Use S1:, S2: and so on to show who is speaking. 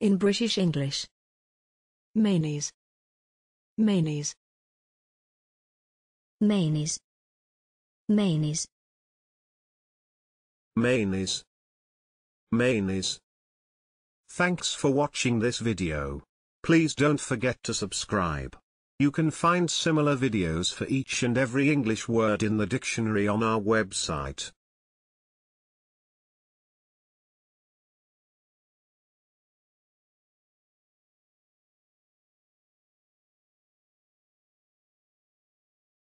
S1: In British English. Mayonnaise. Mayonnaise.
S2: Mayonnaise. Mayonnaise.
S3: Mayonnaise. Mayonnaise. Thanks for watching this video. Please don't forget to subscribe. You can find similar videos for each and every English word in the dictionary on our website.